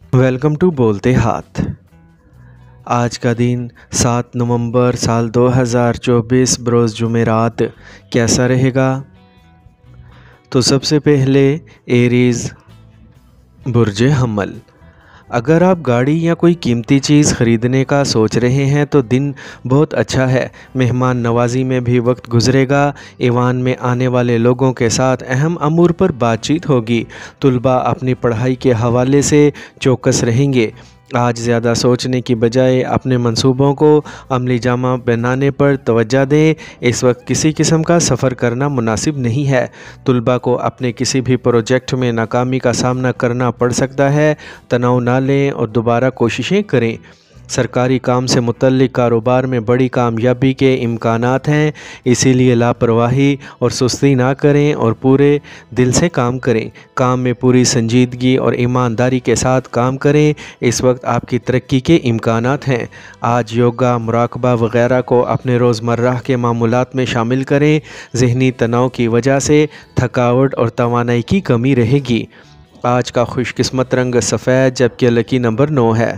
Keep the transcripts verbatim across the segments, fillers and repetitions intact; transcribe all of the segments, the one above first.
Welcome to بولتے ہاتھ۔ آج کا دن سات نومبر سال دو ہزار چوبیس بروز جمعرات کیسا رہے گا؟ تو سب سے پہلے ایریز برج حمل۔ اگر آپ گاڑی یا کوئی قیمتی چیز خریدنے کا سوچ رہے ہیں تو دن بہت اچھا ہے۔ مہمان نوازی میں بھی وقت گزرے گا۔ ایوان میں آنے والے لوگوں کے ساتھ اہم امور پر بات چیت ہوگی۔ طلباء اپنی پڑھائی کے حوالے سے چوکس رہیں گے۔ آج زیادہ سوچنے کی بجائے اپنے منصوبوں کو عملی جامہ بنانے پر توجہ دیں۔ اس وقت کسی قسم کا سفر کرنا مناسب نہیں ہے۔ طلباء کو اپنے کسی بھی پروجیکٹ میں ناکامی کا سامنا کرنا پڑ سکتا ہے۔ تناؤ نہ لیں اور دوبارہ کوششیں کریں۔ سرکاری کام سے متعلق کاروبار میں بڑی کامیابی کے امکانات ہیں، اسی لیے لاپرواہی اور سستی نہ کریں اور پورے دل سے کام کریں۔ کام میں پوری سنجیدگی اور ایمانداری کے ساتھ کام کریں۔ اس وقت آپ کی ترقی کے امکانات ہیں۔ آج یوگا، مراقبہ وغیرہ کو اپنے روزمرہ کے معمولات میں شامل کریں۔ ذہنی تناؤ کی وجہ سے تھکاوٹ اور توانائی کی کمی رہے گی۔ آج کا خوش قسمت رنگ سفید جبکہ لکی نمبر نو ہے۔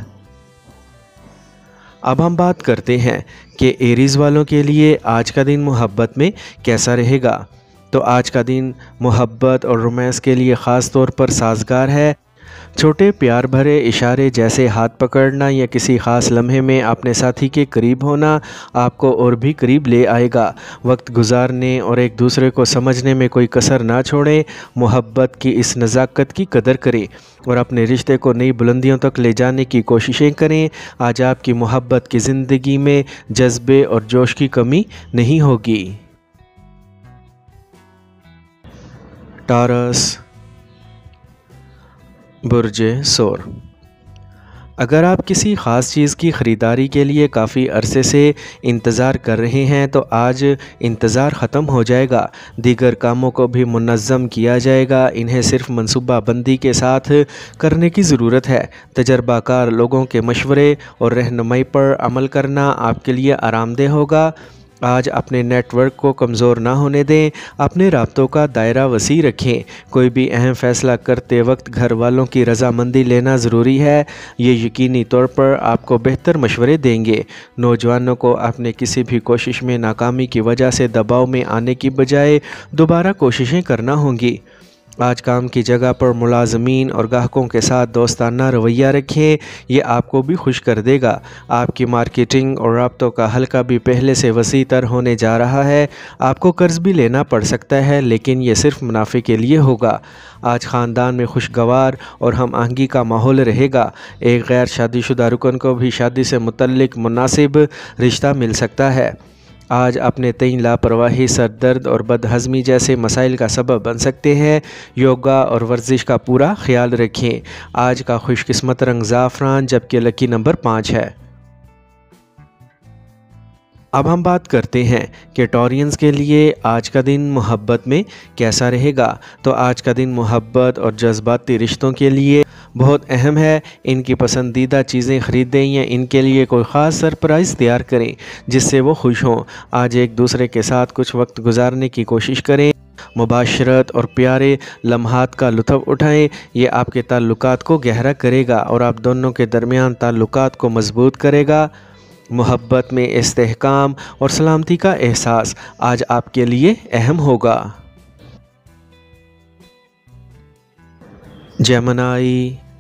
اب ہم بات کرتے ہیں کہ ایریز والوں کے لیے آج کا دن محبت میں کیسا رہے گا۔ تو آج کا دن محبت اور رومانس کے لیے خاص طور پر سازگار ہے۔ چھوٹے پیار بھرے اشارے جیسے ہاتھ پکڑنا یا کسی خاص لمحے میں اپنے ساتھی کے قریب ہونا آپ کو اور بھی قریب لے آئے گا۔ وقت گزارنے اور ایک دوسرے کو سمجھنے میں کوئی کسر نہ چھوڑیں۔ محبت کی اس نزاکت کی قدر کریں اور اپنے رشتے کو نئی بلندیوں تک لے جانے کی کوششیں کریں۔ آج آپ کی محبت کی زندگی میں جذبے اور جوش کی کمی نہیں ہوگی۔ ٹارس برج سور۔ اگر آپ کسی خاص چیز کی خریداری کے لیے کافی عرصے سے انتظار کر رہے ہیں تو آج انتظار ختم ہو جائے گا۔ دیگر کاموں کو بھی منظم کیا جائے گا۔ انہیں صرف منصوبہ بندی کے ساتھ کرنے کی ضرورت ہے۔ تجربہ کار لوگوں کے مشورے اور رہنمائی پر عمل کرنا آپ کے لیے آرام دہ ہوگا۔ آج اپنے نیٹ ورک کو کمزور نہ ہونے دیں۔ اپنے رابطوں کا دائرہ وسیع رکھیں۔ کوئی بھی اہم فیصلہ کرتے وقت گھر والوں کی رضامندی لینا ضروری ہے۔ یہ یقینی طور پر آپ کو بہتر مشورے دیں گے۔ نوجوانوں کو اپنے کسی بھی کوشش میں ناکامی کی وجہ سے دباؤ میں آنے کی بجائے دوبارہ کوششیں کرنا ہوں گی۔ آج کام کی جگہ پر ملازمین اور گاہکوں کے ساتھ دوستانہ رویہ رکھیں۔ یہ آپ کو بھی خوش کر دے گا۔ آپ کی مارکیٹنگ اور رابطوں کا حلقہ بھی پہلے سے وسیع تر ہونے جا رہا ہے۔ آپ کو قرض بھی لینا پڑ سکتا ہے لیکن یہ صرف منافع کے لیے ہوگا۔ آج خاندان میں خوشگوار اور ہم آہنگی کا ماحول رہے گا۔ ایک غیر شادی شدہ رکن کو بھی شادی سے متعلق مناسب رشتہ مل سکتا ہے۔ آج اپنے تئیں لاپرواہی سر درد اور بد ہضمی جیسے مسائل کا سبب بن سکتے ہیں۔ یوگا اور ورزش کا پورا خیال رکھیں۔ آج کا خوش قسمت رنگ زعفران جبکہ لکی نمبر پانچ ہے۔ اب ہم بات کرتے ہیں کہ ٹورینز کے لیے آج کا دن محبت میں کیسا رہے گا۔ تو آج کا دن محبت اور جذباتی رشتوں کے لیے بہت اہم ہے۔ ان کی پسندیدہ چیزیں خریدیں یا ان کے لیے کوئی خاص سرپرائز تیار کریں جس سے وہ خوش ہوں۔ آج ایک دوسرے کے ساتھ کچھ وقت گزارنے کی کوشش کریں۔ مباشرت اور پیارے لمحات کا لطف اٹھائیں۔ یہ آپ کے تعلقات کو گہرا کرے گا اور آپ دونوں کے درمیان تعلقات کو مضبوط کرے گا۔ محبت میں استحکام اور سلامتی کا احساس آج آپ کے لیے اہم ہوگا۔ جیمنائی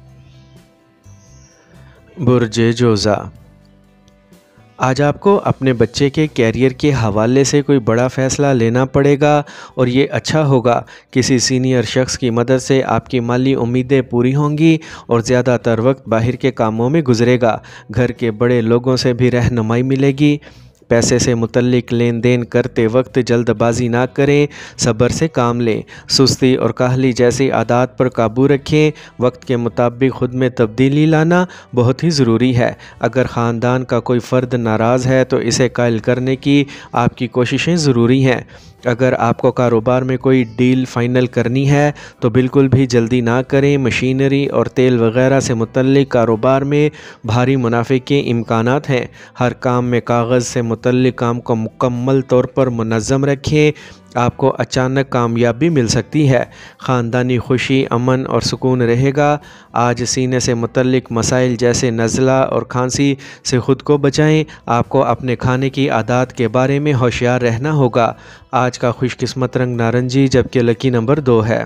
برج جوزا۔ آج آپ کو اپنے بچے کے کیریئر کے حوالے سے کوئی بڑا فیصلہ لینا پڑے گا اور یہ اچھا ہوگا۔ کسی سینئر شخص کی مدد سے آپ کی مالی امیدیں پوری ہوں گی اور زیادہ تر وقت باہر کے کاموں میں گزرے گا۔ گھر کے بڑے لوگوں سے بھی رہنمائی ملے گی۔ پیسے سے متعلق لین دین کرتے وقت جلد بازی نہ کریں، صبر سے کام لیں۔ سستی اور کاہلی جیسی عادات پر قابو رکھیں۔ وقت کے مطابق خود میں تبدیلی لانا بہت ہی ضروری ہے۔ اگر خاندان کا کوئی فرد ناراض ہے تو اسے قائل کرنے کی آپ کی کوششیں ضروری ہیں۔ اگر آپ کو کاروبار میں کوئی ڈیل فائنل کرنی ہے تو بالکل بھی جلدی نہ کریں۔ مشینری اور تیل وغیرہ سے متعلق کاروبار میں بھاری منافع کے امکانات ہیں۔ ہر کام میں کاغذ سے متعلق کام کو مکمل طور پر منظم رکھیں۔ آپ کو اچانک کامیابی مل سکتی ہے۔ خاندانی خوشی، امن اور سکون رہے گا۔ آج سینے سے متعلق مسائل جیسے نزلہ اور کھانسی سے خود کو بچائیں۔ آپ کو اپنے کھانے کی عادات کے بارے میں ہوشیار رہنا ہوگا۔ آج کا خوش قسمت رنگ نارنجی جبکہ لکی نمبر دو ہے۔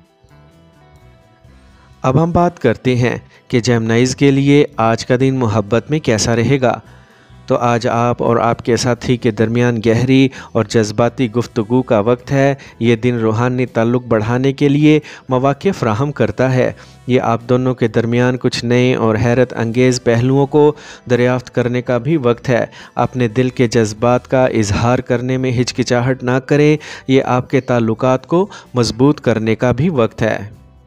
اب ہم بات کرتے ہیں کہ جیمنائز کے لیے آج کا دن محبت میں کیسا رہے گا۔ تو آج آپ اور آپ کے ساتھی کے درمیان گہری اور جذباتی گفتگو کا وقت ہے۔ یہ دن روحانی تعلق بڑھانے کے لیے مواقع فراہم کرتا ہے۔ یہ آپ دونوں کے درمیان کچھ نئے اور حیرت انگیز پہلوؤں کو دریافت کرنے کا بھی وقت ہے۔ اپنے دل کے جذبات کا اظہار کرنے میں ہچکچاہٹ نہ کریں۔ یہ آپ کے تعلقات کو مضبوط کرنے کا بھی وقت ہے۔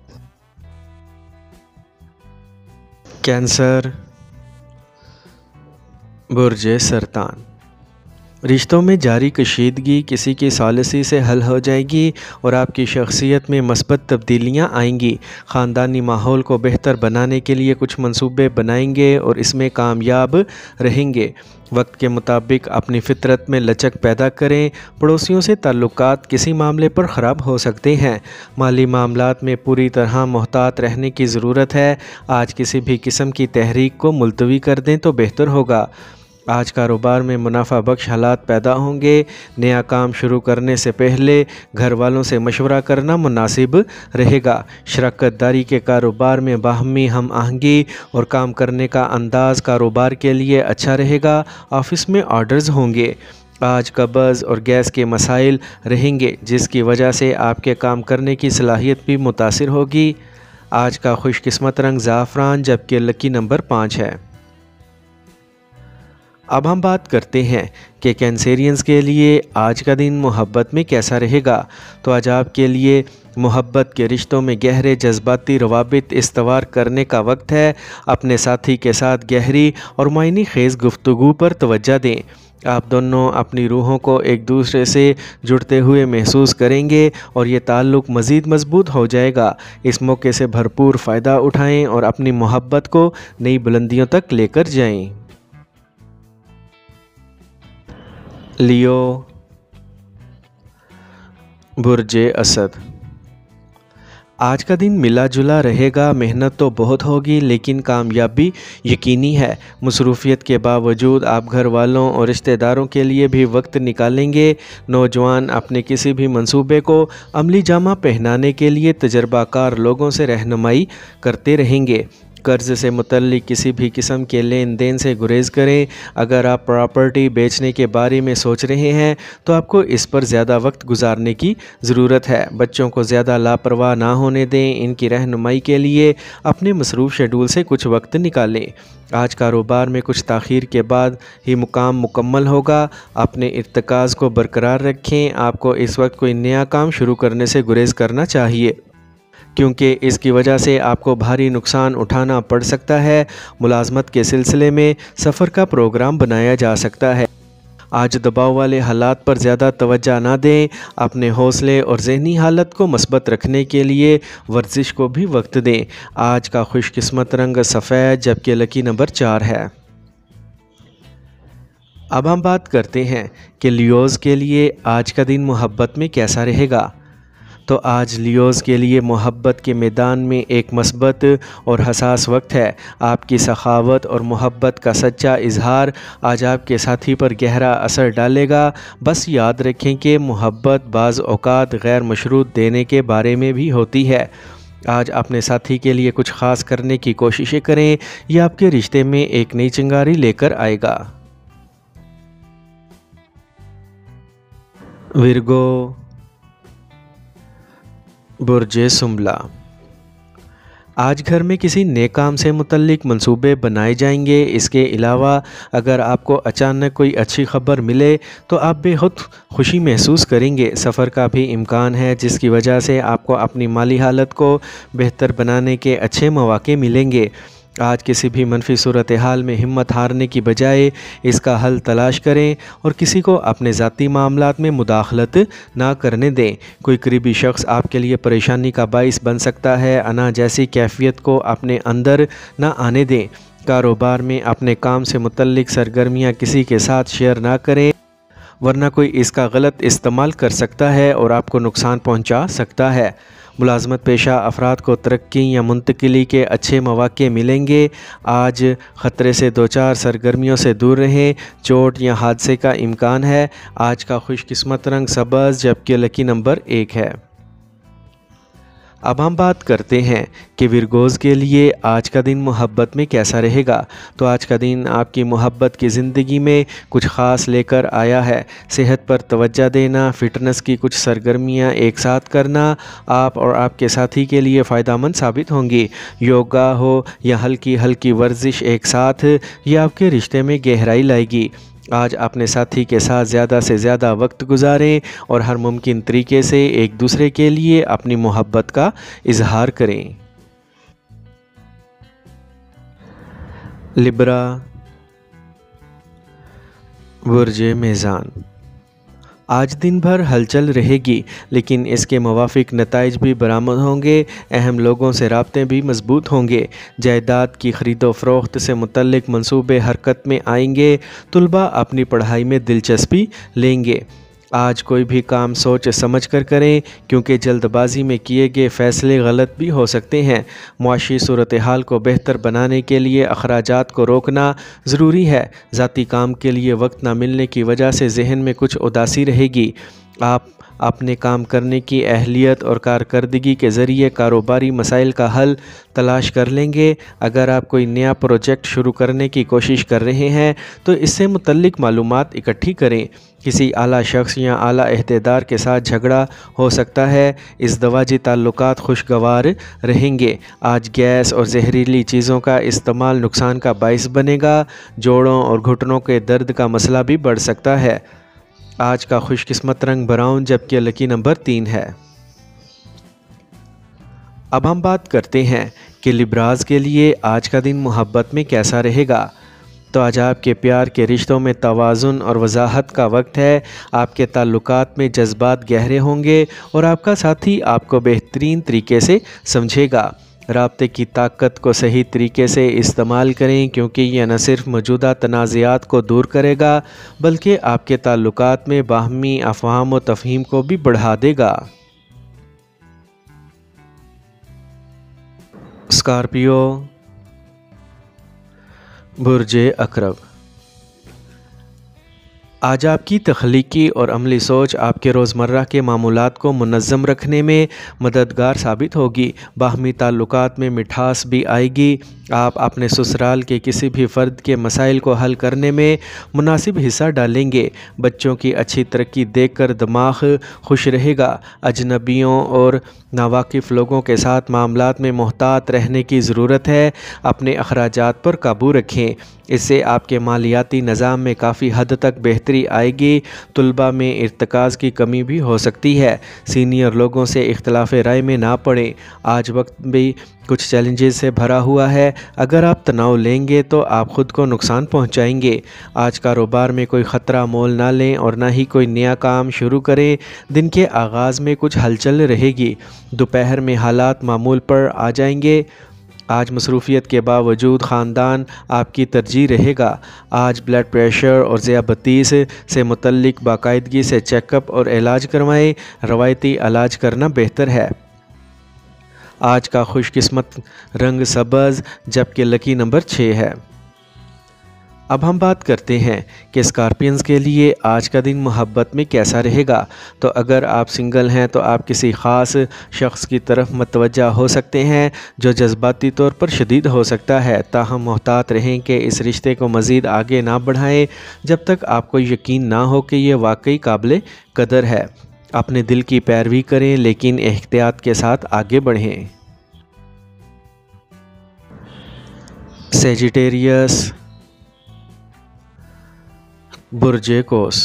کینسر، برج سرطان۔ رشتوں میں جاری کشیدگی کسی کی ثالثی سے حل ہو جائے گی اور آپ کی شخصیت میں مثبت تبدیلیاں آئیں گی۔ خاندانی ماحول کو بہتر بنانے کے لیے کچھ منصوبے بنائیں گے اور اس میں کامیاب رہیں گے۔ وقت کے مطابق اپنی فطرت میں لچک پیدا کریں۔ پڑوسیوں سے تعلقات کسی معاملے پر خراب ہو سکتے ہیں۔ مالی معاملات میں پوری طرح محتاط رہنے کی ضرورت ہے۔ آج کسی بھی قسم کی تحریک کو ملتوی کر دیں تو بہتر ہوگا۔ آج کاروبار میں منافع بخش حالات پیدا ہوں گے۔ نیا کام شروع کرنے سے پہلے گھر والوں سے مشورہ کرنا مناسب رہے گا۔ شراکت داری کے کاروبار میں باہمی ہم آہنگی اور کام کرنے کا انداز کاروبار کے لیے اچھا رہے گا۔ آفس میں آرڈرز ہوں گے۔ آج قبض اور گیس کے مسائل رہیں گے جس کی وجہ سے آپ کے کام کرنے کی صلاحیت بھی متاثر ہوگی۔ آج کا خوش قسمت رنگ زعفران جبکہ لکی نمبر پانچ ہے۔ اب ہم بات کرتے ہیں کہ کینسیرینز کے لیے آج کا دن محبت میں کیسا رہے گا۔ تو آج آپ کے لیے محبت کے رشتوں میں گہرے جذباتی روابط استوار کرنے کا وقت ہے۔ اپنے ساتھی کے ساتھ گہری اور معنی خیز گفتگو پر توجہ دیں۔ آپ دونوں اپنی روحوں کو ایک دوسرے سے جڑتے ہوئے محسوس کریں گے اور یہ تعلق مزید مضبوط ہو جائے گا۔ اس موقع سے بھرپور فائدہ اٹھائیں اور اپنی محبت کو نئی بلندیوں تک لے کر جائیں۔ لیو، برج اسد۔ آج کا دن ملا جلا رہے گا۔ محنت تو بہت ہوگی لیکن کامیابی یقینی ہے۔ مصروفیت کے باوجود آپ گھر والوں اور رشتہ داروں کے لیے بھی وقت نکالیں گے۔ نوجوان اپنے کسی بھی منصوبے کو عملی جامہ پہنانے کے لیے تجربہ کار لوگوں سے رہنمائی کرتے رہیں گے۔ قرض سے متعلق کسی بھی قسم کے لین دین سے گریز کریں۔ اگر آپ پراپرٹی بیچنے کے بارے میں سوچ رہے ہیں تو آپ کو اس پر زیادہ وقت گزارنے کی ضرورت ہے۔ بچوں کو زیادہ لاپرواہ نہ ہونے دیں۔ ان کی رہنمائی کے لیے اپنے مصروف شیڈول سے کچھ وقت نکالیں۔ آج کاروبار میں کچھ تاخیر کے بعد ہی مقام مکمل ہوگا۔ اپنے ارتکاز کو برقرار رکھیں۔ آپ کو اس وقت کوئی نیا کام شروع کرنے سے گریز کرنا چاہیے کیونکہ اس کی وجہ سے آپ کو بھاری نقصان اٹھانا پڑ سکتا ہے۔ ملازمت کے سلسلے میں سفر کا پروگرام بنایا جا سکتا ہے۔ آج دباؤ والے حالات پر زیادہ توجہ نہ دیں۔ اپنے حوصلے اور ذہنی حالت کو مثبت رکھنے کے لیے ورزش کو بھی وقت دیں۔ آج کا خوش قسمت رنگ سفید جبکہ لکی نمبر چار ہے۔ اب ہم بات کرتے ہیں کہ لیوز کے لیے آج کا دن محبت میں کیسا رہے گا۔ تو آج لیوز کے لیے محبت کے میدان میں ایک مثبت اور حساس وقت ہے۔ آپ کی سخاوت اور محبت کا سچا اظہار آج آپ کے ساتھی پر گہرا اثر ڈالے گا۔ بس یاد رکھیں کہ محبت بعض اوقات غیر مشروط دینے کے بارے میں بھی ہوتی ہے۔ آج اپنے ساتھی کے لیے کچھ خاص کرنے کی کوششیں کریں۔ یہ آپ کے رشتے میں ایک نئی چنگاری لے کر آئے گا۔ ورگو، برج سنبلا۔ آج گھر میں کسی نئے کام سے متعلق منصوبے بنائے جائیں گے۔ اس کے علاوہ اگر آپ کو اچانک کوئی اچھی خبر ملے تو آپ بے حد خوشی محسوس کریں گے۔ سفر کا بھی امکان ہے جس کی وجہ سے آپ کو اپنی مالی حالت کو بہتر بنانے کے اچھے مواقع ملیں گے۔ آج کسی بھی منفی صورتحال میں ہمت ہارنے کی بجائے اس کا حل تلاش کریں اور کسی کو اپنے ذاتی معاملات میں مداخلت نہ کرنے دیں۔ کوئی قریبی شخص آپ کے لیے پریشانی کا باعث بن سکتا ہے۔ انا جیسی کیفیت کو اپنے اندر نہ آنے دیں۔ کاروبار میں اپنے کام سے متعلق سرگرمیاں کسی کے ساتھ شیئر نہ کریں۔ ورنہ کوئی اس کا غلط استعمال کر سکتا ہے اور آپ کو نقصان پہنچا سکتا ہے۔ ملازمت پیشہ افراد کو ترقی یا منتقلی کے اچھے مواقع ملیں گے۔ آج خطرے سے دوچار سرگرمیوں سے دور رہیں، چوٹ یا حادثے کا امکان ہے۔ آج کا خوش قسمت رنگ سبز جبکہ لکی نمبر ایک ہے۔ اب ہم بات کرتے ہیں کہ ورگوز کے لیے آج کا دن محبت میں کیسا رہے گا۔ تو آج کا دن آپ کی محبت کی زندگی میں کچھ خاص لے کر آیا ہے۔ صحت پر توجہ دینا، فٹنس کی کچھ سرگرمیاں ایک ساتھ کرنا آپ اور آپ کے ساتھی کے لیے فائدہ مند ثابت ہوں گی۔ یوگا ہو یا ہلکی ہلکی ورزش ایک ساتھ، یہ آپ کے رشتے میں گہرائی لائے گی۔ آج اپنے ساتھی کے ساتھ زیادہ سے زیادہ وقت گزاریں اور ہر ممکن طریقے سے ایک دوسرے کے لیے اپنی محبت کا اظہار کریں۔ لبرا، برج میزان۔ آج دن بھر ہلچل رہے گی لیکن اس کے موافق نتائج بھی برآمد ہوں گے۔ اہم لوگوں سے رابطے بھی مضبوط ہوں گے۔ جائیداد کی خرید و فروخت سے متعلق منصوبے حرکت میں آئیں گے۔ طلباء اپنی پڑھائی میں دلچسپی لیں گے۔ آج کوئی بھی کام سوچ سمجھ کر کریں کیونکہ جلد بازی میں کیے گئے فیصلے غلط بھی ہو سکتے ہیں۔ معاشی صورتحال کو بہتر بنانے کے لیے اخراجات کو روکنا ضروری ہے۔ ذاتی کام کے لیے وقت نہ ملنے کی وجہ سے ذہن میں کچھ اداسی رہے گی۔ آپ اپنے کام کرنے کی اہلیت اور کارکردگی کے ذریعے کاروباری مسائل کا حل تلاش کر لیں گے۔ اگر آپ کوئی نیا پروجیکٹ شروع کرنے کی کوشش کر رہے ہیں تو اس سے متعلق معلومات اکٹھی کریں۔ کسی اعلیٰ شخص یا اعلیٰ عہدیدار کے ساتھ جھگڑا ہو سکتا ہے۔ ازدواجی تعلقات خوشگوار رہیں گے۔ آج گیس اور زہریلی چیزوں کا استعمال نقصان کا باعث بنے گا۔ جوڑوں اور گھٹنوں کے درد کا مسئلہ بھی بڑھ سکتا ہے۔ آج کا خوش قسمت رنگ براؤن جبکہ لکی نمبر تین ہے۔ اب ہم بات کرتے ہیں کہ لبراز کے لیے آج کا دن محبت میں کیسا رہے گا۔ تو آج آپ کے پیار کے رشتوں میں توازن اور وضاحت کا وقت ہے۔ آپ کے تعلقات میں جذبات گہرے ہوں گے اور آپ کا ساتھی آپ کو بہترین طریقے سے سمجھے گا۔ رابطے کی طاقت کو صحیح طریقے سے استعمال کریں کیونکہ یہ نہ صرف موجودہ تنازعات کو دور کرے گا بلکہ آپ کے تعلقات میں باہمی افہام و تفہیم کو بھی بڑھا دے گا۔ اسکارپیو، برج عقرب۔ آج آپ کی تخلیقی اور عملی سوچ آپ کے روزمرہ کے معمولات کو منظم رکھنے میں مددگار ثابت ہوگی۔ باہمی تعلقات میں مٹھاس بھی آئے گی۔ آپ اپنے سسرال کے کسی بھی فرد کے مسائل کو حل کرنے میں مناسب حصہ ڈالیں گے۔ بچوں کی اچھی ترقی دیکھ کر دماغ خوش رہے گا۔ اجنبیوں اور ناواقف لوگوں کے ساتھ معاملات میں محتاط رہنے کی ضرورت ہے۔ اپنے اخراجات پر قابو رکھیں، اس سے آپ کے مالیاتی نظام میں کافی حد تک بہتری آئے گی۔ طلباء میں ارتکاز کی کمی بھی ہو سکتی ہے۔ سینئر لوگوں سے اختلاف رائے میں نہ پڑیں۔ آج وقت بھی کچھ چیلنجز سے بھرا ہوا ہے۔ اگر آپ تناؤ لیں گے تو آپ خود کو نقصان پہنچائیں گے۔ آج کاروبار میں کوئی خطرہ مول نہ لیں اور نہ ہی کوئی نیا کام شروع کریں۔ دن کے آغاز میں کچھ ہلچل رہے گی۔ دوپہر میں حالات معمول پر آ جائیں گے۔ آج مصروفیت کے باوجود خاندان آپ کی ترجیح رہے گا۔ آج بلڈ پریشر اور ذیابیطس سے متعلق باقاعدگی سے چیک اپ اور علاج کروائیں۔ روایتی علاج کرنا بہتر ہے۔ آج کا خوش قسمت رنگ سبز جبکہ لکی نمبر چھ ہے۔ اب ہم بات کرتے ہیں کہ اسکارپینز کے لیے آج کا دن محبت میں کیسا رہے گا۔ تو اگر آپ سنگل ہیں تو آپ کسی خاص شخص کی طرف متوجہ ہو سکتے ہیں جو جذباتی طور پر شدید ہو سکتا ہے۔ تاہم محتاط رہیں کہ اس رشتے کو مزید آگے نہ بڑھائیں جب تک آپ کو یقین نہ ہو کہ یہ واقعی قابل قدر ہے۔ اپنے دل کی پیروی کریں لیکن احتیاط کے ساتھ آگے بڑھیں۔ سیجیٹیریس، برج قوس۔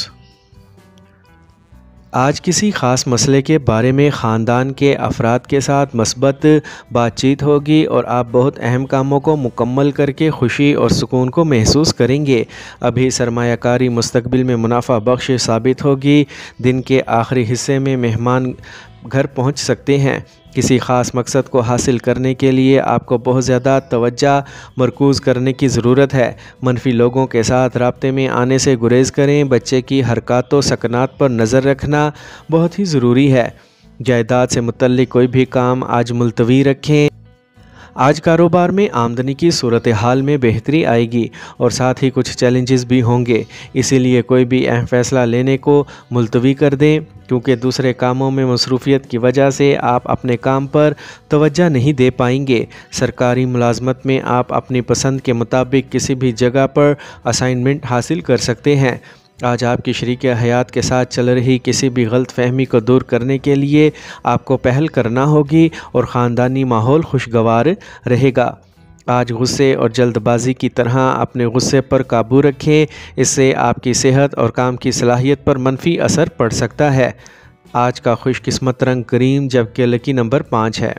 آج کسی خاص مسئلے کے بارے میں خاندان کے افراد کے ساتھ مثبت بات چیت ہوگی اور آپ بہت اہم کاموں کو مکمل کر کے خوشی اور سکون کو محسوس کریں گے۔ ابھی سرمایہ کاری مستقبل میں منافع بخش ثابت ہوگی۔ دن کے آخری حصے میں مہمان घर पहुंच सकते हैं। किसी ख़ास मकसद को हासिल करने के लिए आपको बहुत ज़्यादा तवज्जो मरकूज़ करने की ज़रूरत है। मनफी लोगों के साथ राब्ते में आने से गुरेज़ करें। बच्चे की हरकत व सकनात पर नज़र रखना बहुत ही ज़रूरी है। जायदाद से मुतल्लिक कोई भी काम आज मुलतवी रखें। आज कारोबार में आमदनी की सूरत हाल में बेहतरी आएगी और साथ ही कुछ चैलेंजेस भी होंगे, इसीलिए कोई भी अहम फ़ैसला लेने को मुलतवी कर दें, क्योंकि दूसरे कामों में मसरूफ़ियत की वजह से आप अपने काम पर तवज्जो नहीं दे पाएंगे। सरकारी मुलाजमत में आप अपनी पसंद के मुताबिक किसी भी जगह पर असाइनमेंट हासिल कर सकते हैं। आज आपकी शरीक हयात के साथ चल रही किसी भी गलत फहमी को दूर करने के लिए आपको पहल करना होगी और ख़ानदानी माहौल खुशगवार रहेगा। आज गुस्से और जल्दबाजी की तरह अपने गुस्से पर काबू रखें, इससे आपकी सेहत और काम की सलाहियत पर मनफी असर पड़ सकता है। आज का खुशकिस्मत रंग क्रीम, जबकि लकी नंबर पाँच है।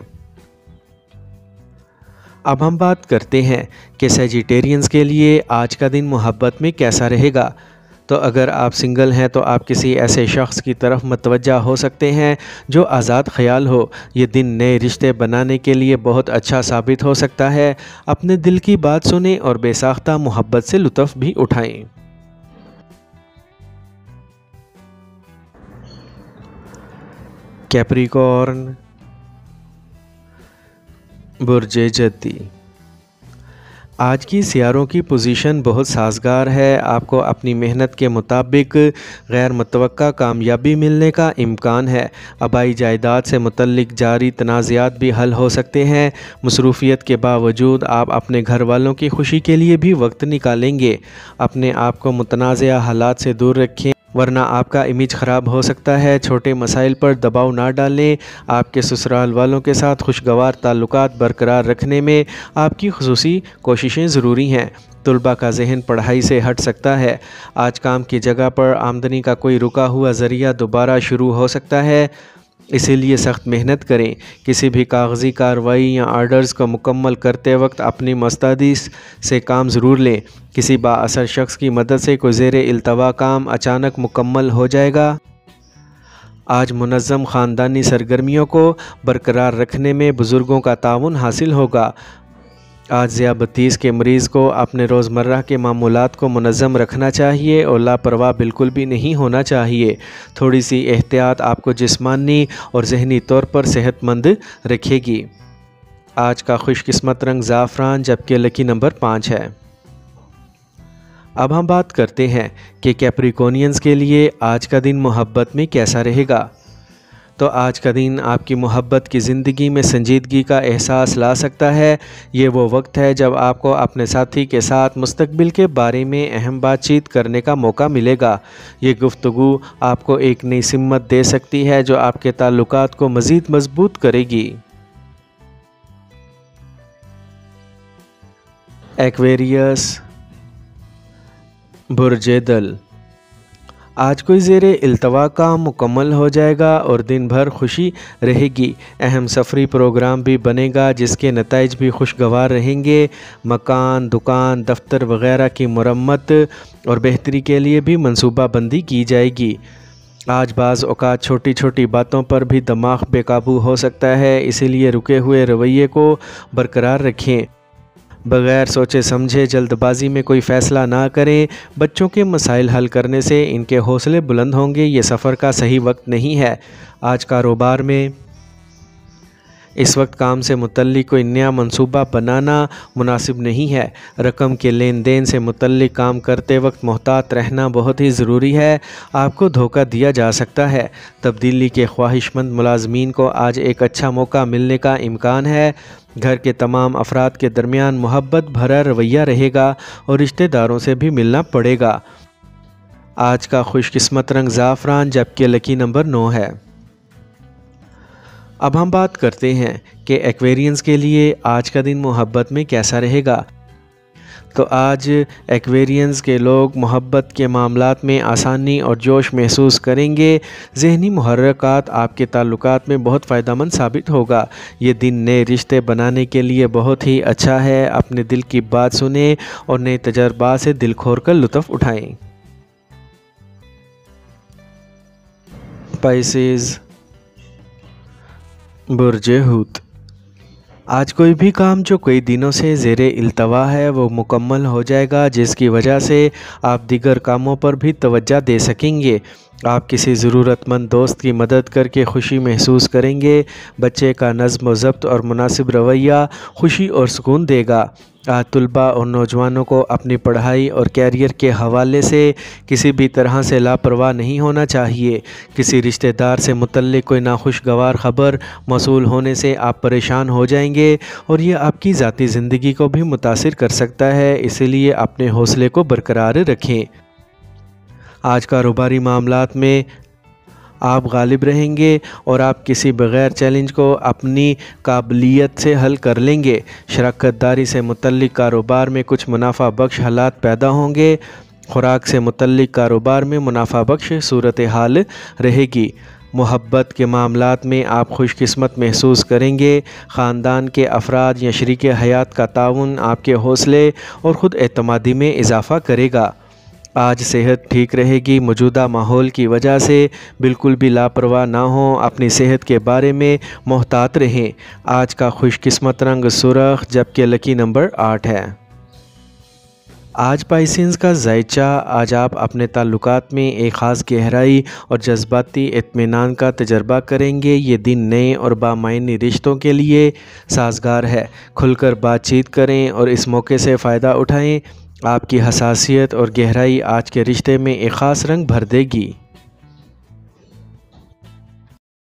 अब हम बात करते हैं कि सेजिटेरियंस के लिए आज का दिन मोहब्बत में कैसा रहेगा। तो अगर आप सिंगल हैं तो आप किसी ऐसे शख्स की तरफ मतवज्जा हो सकते हैं जो आज़ाद ख्याल हो। ये दिन नए रिश्ते बनाने के लिए बहुत अच्छा साबित हो सकता है। अपने दिल की बात सुनें और बेसाख्ता मोहब्बत से लुत्फ़ भी उठाएं। कैप्रिकॉर्न, बुर्जे जद्दी। आज की सियारों की पोजीशन बहुत साजगार है। आपको अपनी मेहनत के मुताबिक गैर मुतवक्का कामयाबी मिलने का इम्कान है। आबाई जायदाद से मुतल्लिक जारी तनाज़ात भी हल हो सकते हैं। मसरूफ़ियत के बावजूद आप अपने घर वालों की खुशी के लिए भी वक्त निकालेंगे। अपने आप को मुतनाज़ा हालात से दूर रखें, वरना आपका इमेज ख़राब हो सकता है। छोटे मसाइल पर दबाव ना डालें। आपके ससुराल वालों के साथ खुशगवार ताल्लुकात बरकरार रखने में आपकी खुसूसी कोशिशें ज़रूरी हैं। तलबा का जहन पढ़ाई से हट सकता है। आज काम की जगह पर आमदनी का कोई रुका हुआ ज़रिया दोबारा शुरू हो सकता है, इसीलिए सख्त मेहनत करें। किसी भी कागज़ी कार्रवाई या आर्डर्स को मुकम्मल करते वक्त अपनी मुस्तैदी से काम ज़रूर लें। किसी बाअसर शख्स की मदद से कोई ज़ेरे इल्तवा काम अचानक मुकम्मल हो जाएगा। आज मुनज़्ज़म ख़ानदानी सरगर्मियों को बरकरार रखने में बुज़ुर्गों का ताउन हासिल होगा। आज ज़ियाबतीस के मरीज़ को अपने रोज़मर्रा के मामूलात को मुनज़्ज़म रखना चाहिए और लापरवाह बिल्कुल भी नहीं होना चाहिए। थोड़ी सी एहतियात आपको जिस्मानी और ज़हनी तौर पर सेहतमंद रखेगी। आज का खुशकिस्मत रंग ज़ाफ़रान, जबकि लकी नंबर पाँच है। अब हम बात करते हैं कि कैप्रिकॉर्नियंस के लिए आज का दिन मोहब्बत में कैसा रहेगा। तो आज का दिन आपकी मोहब्बत की ज़िंदगी में संजीदगी का एहसास ला सकता है। ये वो वक्त है जब आपको अपने साथी के साथ मुस्तकबिल के बारे में अहम बातचीत करने का मौका मिलेगा। ये गुफ्तगू आपको एक नई सिमत दे सकती है जो आपके ताल्लुकात को मज़ीद मजबूत करेगी। एक्वेरियस, बुर्जे दल। आज कोई ज़ेरे इल्तवा काम मुकम्मल हो जाएगा और दिन भर खुशी रहेगी। अहम सफरी प्रोग्राम भी बनेगा जिसके नताइज भी खुशगवार रहेंगे। मकान, दुकान, दफ्तर वग़ैरह की मरम्मत और बेहतरी के लिए भी मनसूबा बंदी की जाएगी। आज बाज़ औक़ात छोटी छोटी बातों पर भी दिमाग बेकाबू हो सकता है, इसीलिए रुके हुए रवैये को बरकरार रखें। बग़ैर सोचे समझे जल्दबाजी में कोई फ़ैसला ना करें। बच्चों के मसाइल हल करने से इनके हौसले बुलंद होंगे। ये सफ़र का सही वक्त नहीं है। आज कारोबार में इस वक्त काम से मुतल्लिक कोई नया मंसूबा बनाना मुनासिब नहीं है। रकम के लेन देन से मुतल्लिक काम करते वक्त मोहतात रहना बहुत ही ज़रूरी है। आपको धोखा दिया जा सकता है। तब्दीली के ख्वाहिशमंद मुलाजमीन को आज एक अच्छा मौका मिलने का इम्कान है। घर के तमाम अफराद के दरमियान मोहब्बत भरा रवैया रहेगा और रिश्तेदारों से भी मिलना पड़ेगा। आज का खुशकिस्मत रंग ज़ाफ़रान, जबकि लकी नंबर नौ है। अब हम बात करते हैं कि एक्वेरियंस के लिए आज का दिन मोहब्बत में कैसा रहेगा। तो आज एक्वेरियंस के लोग मोहब्बत के मामलात में आसानी और जोश महसूस करेंगे। ज़हनी मुहर्रकात आपके ताल्लुकात में बहुत फ़ायदेमंद साबित होगा। ये दिन नए रिश्ते बनाने के लिए बहुत ही अच्छा है। अपने दिल की बात सुनें और नए तजर्बात से दिल खोल कर लुत्फ़ उठाएं। पाइसेस, बुर्ज हूत। आज कोई भी काम जो कई दिनों से ज़ेरे इल्तवा है वो मुकम्मल हो जाएगा, जिसकी वजह से आप दीगर कामों पर भी तवज्जो दे सकेंगे। आप किसी ज़रूरतमंद दोस्त की मदद करके खुशी महसूस करेंगे। बच्चे का नज़्म व ज़ब्त और मुनासिब रवैया खुशी और सुकून देगा। आज तलबा और नौजवानों को अपनी पढ़ाई और कैरियर के हवाले से किसी भी तरह से लापरवाह नहीं होना चाहिए। किसी रिश्तेदार से मुतल्लिक़ कोई नाखुशगवार ख़बर मौसूल होने से आप परेशान हो जाएंगे और ये आपकी ज़ाती ज़िंदगी को भी मुतासिर कर सकता है, इसीलिए अपने हौसले को बरकरार रखें। आज कारोबारी मामलात में आप गालिब रहेंगे और आप किसी बग़ैर चैलेंज को अपनी काबिलियत से हल कर लेंगे। शराकत दारी से मुतल्लिक़ कारोबार में कुछ मुनाफा बख्श हालात पैदा होंगे। खुराक से मुतल्लिक़ कारोबार में मुनाफा बख्श सूरत हाल रहेगी। मोहब्बत के मामलात में आप खुशकिस्मत महसूस करेंगे। ख़ानदान के अफराद या शरीक हयात का ताउन आपके हौसले और ख़ुद एतमादी में इजाफ़ा करेगा। आज सेहत ठीक रहेगी। मौजूदा माहौल की वजह से बिल्कुल भी लापरवाह ना हों, अपनी सेहत के बारे में मोहतात रहें। आज का खुशकिस्मत रंग सुर्ख, जबकि लकी नंबर आठ है। आज पाइसेंस का ज़ायचा, आज आप अपने ताल्लुकात में एक ख़ास गहराई और जज्बाती इत्मीनान का तजर्बा करेंगे। ये दिन नए और बामायनी रिश्तों के लिए साजगार है। खुलकर बातचीत करें और इस मौके से फ़ायदा उठाएं। आपकी हसासियत और गहराई आज के रिश्ते में एक ख़ास रंग भर देगी।